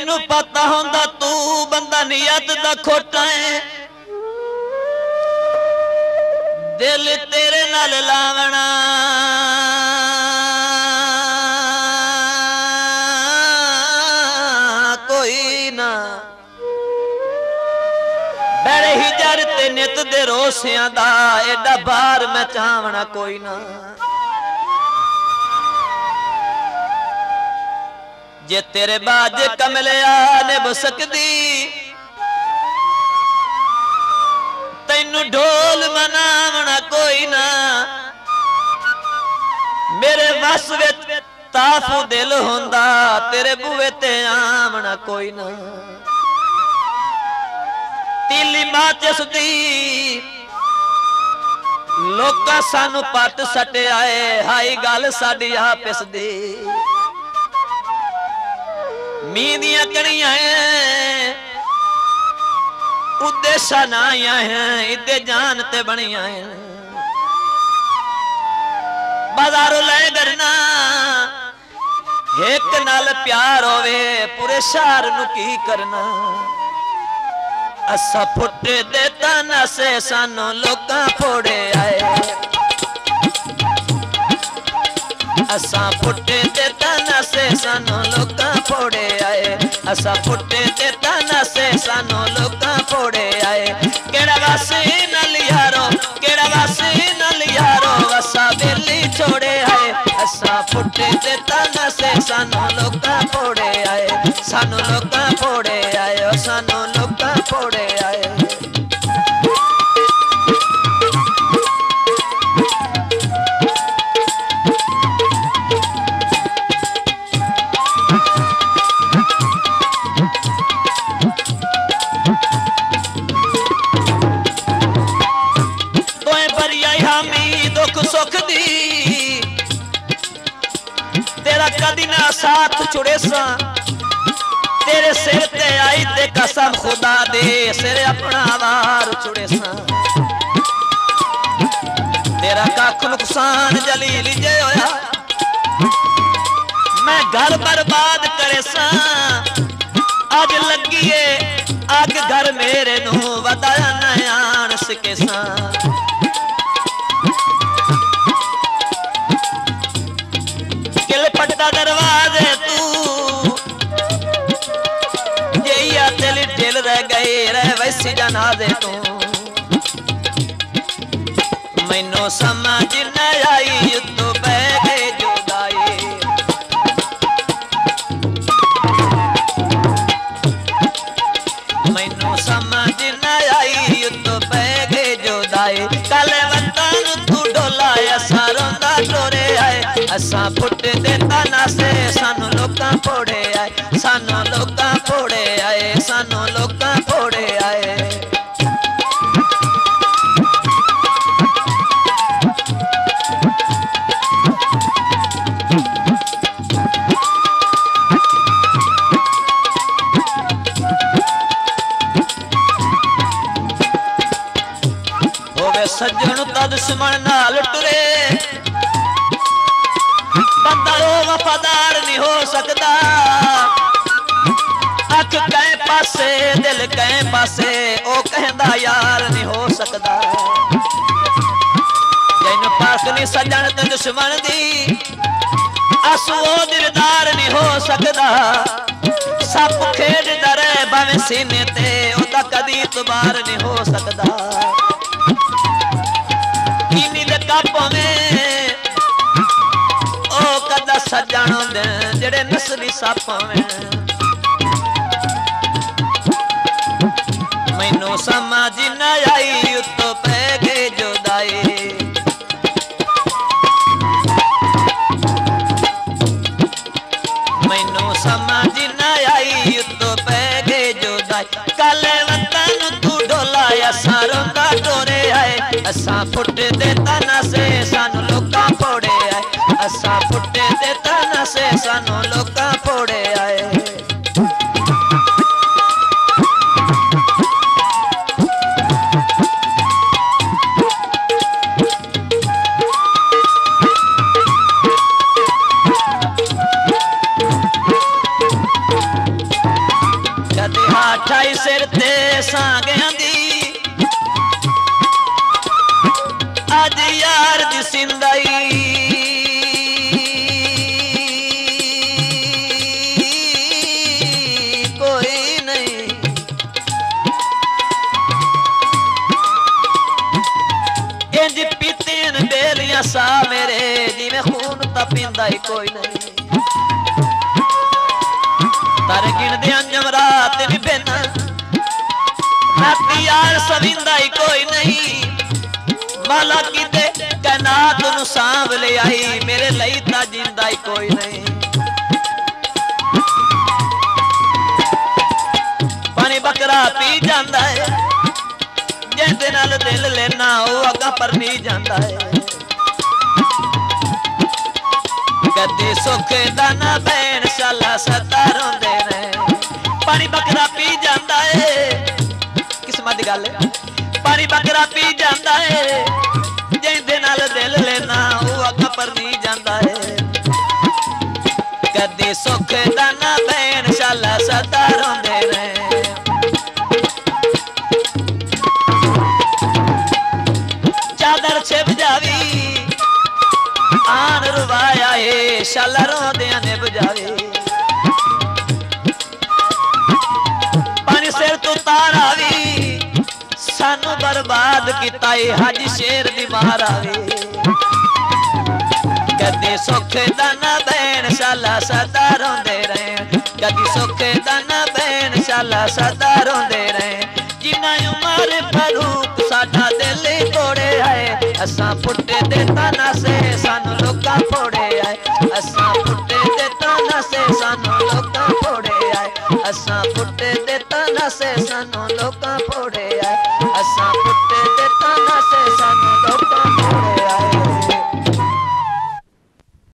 मैनू पता होंदा तू बंदा नियत दा खोटा है, दिल तेरे नाल लावना कोई ना। बड़े ही जर ते नित दे रोसियां दा एडा बार मैं चावना कोई ना। जे तेरे बाज कमलिया ने बसकदी तैनू ढोल मनावना कोई ना। मेरे वस विच ताफू दिल होंदा तेरे बूहे ते आमना कोई ना। तीली माचिस दी लोका सानू पट सटे आए, हाई गल साडी आपस दी। मीं दियां कणियां उद्देशा ना आया हैं, इदे जान ते बनिया हैं। बाजारों ले डरना एक नाल प्यार होवे, पूरे शहर नू की करना। असा फुटे दे ताना से सानू लोकां फोड़े आए, असा फुटे दे ताना से सानू लोकां फोड़े आए, असा फुटे दे ताना से सानू लोकां फोड़े आए। केड़ा वासी नाल यारो, केड़ा वासी नाल यारो, असा बेली छोड़े आए। असा फुटे दे ताना से सानू लोकां फोड़े आए, सानू लोकां फोड़े आए, सानू लोकां फोड़े आए। सुख दी तेरा कदी ना साथ छुड़े सा, तेरे सिर ते आई ते कसम खुदा दे सिर अपना वार छुड़े सा। तेरा कख नुकसान जलील जे होया, मैं घर बर्बाद करे सा। अज लगी अग घर मेरे नू वधाया नयान सके सा। दरवाजे तू जइया दिल ढिल रह गए रह वैसी जनाजे तू। मैनू समझ न आई तो बह गए जुदाई, मैनू समझ न आई तो बह गए जुदाई। कल वतन तू डोलाया सारों टोरे आए, असा फुट दे ताना से सानू लोकां फोड़े आए, सानू लोकां फोड़े आए, सानू लोकां फोड़े आए। होवे सज्जन ता दुश्मन नाल टुरे, बंदा वफादार नहीं हो सकता। अख कहीं पासे दिल कहीं पासे, ओ कहंदा यार नहीं हो सकता। जिन पास नहीं सजन ते दुश्मन दी, असू दिलदार नहीं हो सकता। सप खेडदा रहे भावें सीने ते, ओदा कदी इतबार नहीं हो सकता। कीनी दे कप में कदा सजन होंदे जेड़े नस्ली सप में। मैनू समझ न आई उत्तो पै गए जुदाई, मैनू समझ न आई उत्तो पै गए जुदाई। कल वतन तू डोलाया सारों दा टोरे आए, असा फुट दे ताना से सानू लोकां फोड़े आए, असा फुटे दे ताना से सानू लोकां फोड़े आए। अठाई सिर ते सांगियां दी अज यार दी सिंदाई कोई नहीं। इंज पीतीन बेलियां सा मेरे जिवें खून तपींदा ही कोई नहीं। तारे गिनदे अंजम रात भी बेना राती यार सविंदा ही कोई नहीं। माला किते कैनात नू सांभ ले आई मेरे लई ता जिंदा ही कोई नहीं। पानी बकरा पी जांदा है जिंदे नाल दिल लेना वो अगा पर नहीं जांदा है। कदी सुख दा ना बैन शाला सदा रोंदे ने पानी बकरा पी जांदा है। किस्मत दी गल है पानी बकरा पी जांदा है जिंदे नाल दिल लेना वो अगा पर नहीं जांदा है। कदी सुख दा ना बैन शाला सदा रोंदे ने। चादर छिप जावी आन रुवाया है शाला रोंदियां ने बुझावे। पानी सिर तू तारा भी सानू बर्बाद किता है हज शेर दी मारावे। कदी सुख दा ना बैन शाला सदा रोंदे रहे कदी सुख दा ना बैन शाला सदा रोंदे रहे। जिन्ना उमर फरूक साडा दिल तोड़े आए असां पुट्टे दे ताना से सानू लोका फोड़े आए। असां पुट्टे दे ताना से सानू लोका फोड़े आए। असां पुट्टे दे ताना से सानू लोका फोड़े आए। असां